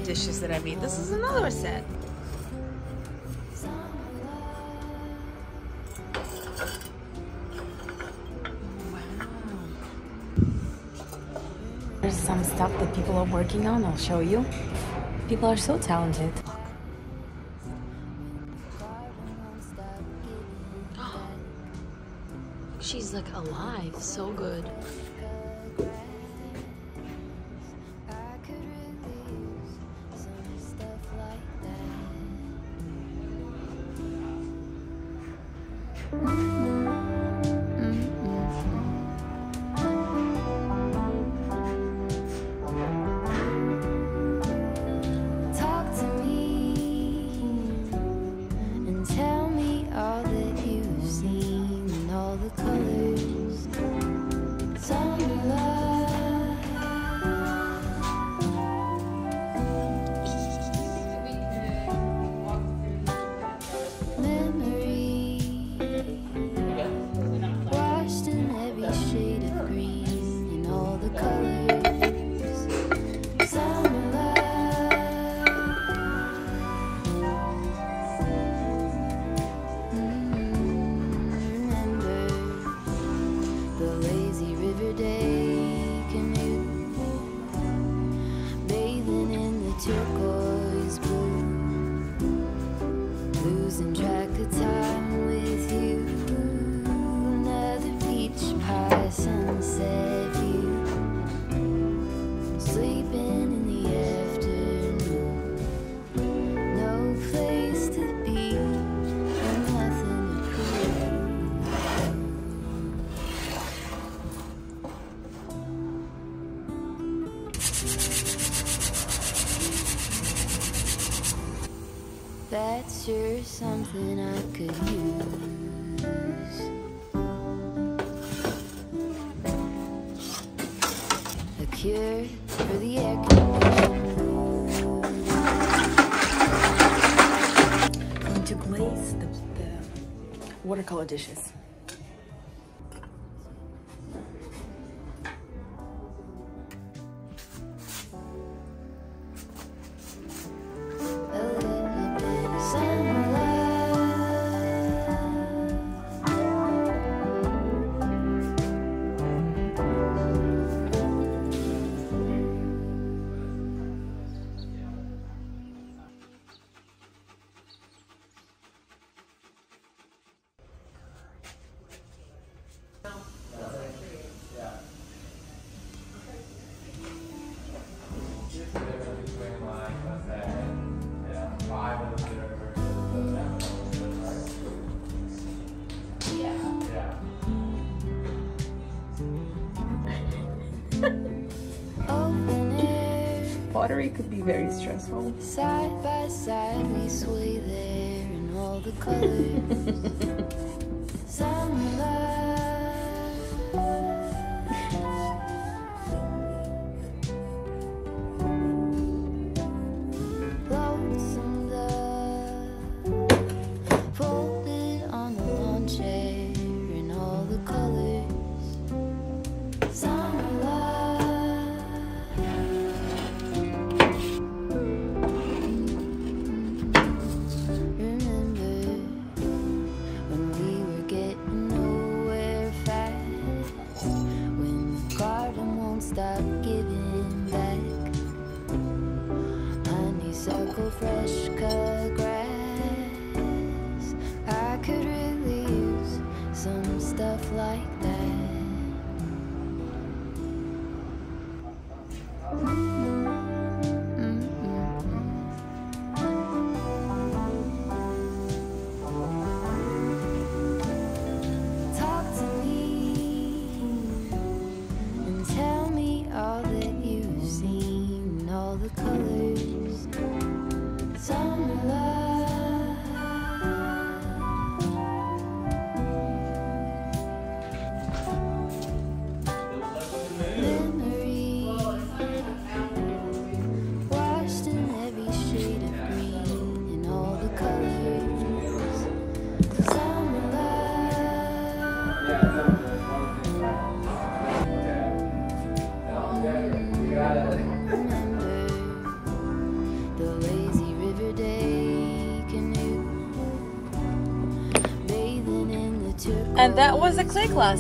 dishes that I made. This is another set. There's some stuff that people are working on. I'll show you. People are so talented. She's like alive, so good. Turquoise blue, losing track of time with you. Another peach pie sunset view, sleeping in the afternoon. No place to be and nothing to That's sure something I could use. A cure for the air conditioning. I'm going to glaze the watercolor dishes. Pottery could be very stressful. Side by side we sway there in all the colors. Some love, lonesome love, folded on the lawn chair in all the colors. Some love. Stop giving back. Honeysuckle, fresh cut grass. I could really use some stuff like that. Talk to me and tell me all that you've seen, all the colors, summer love. Memory, washed in every shade of green, and all the colors, summer love. And that was a clay class.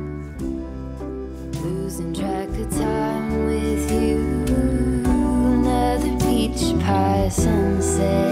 Losing track of time with you. Another beach pie sunset.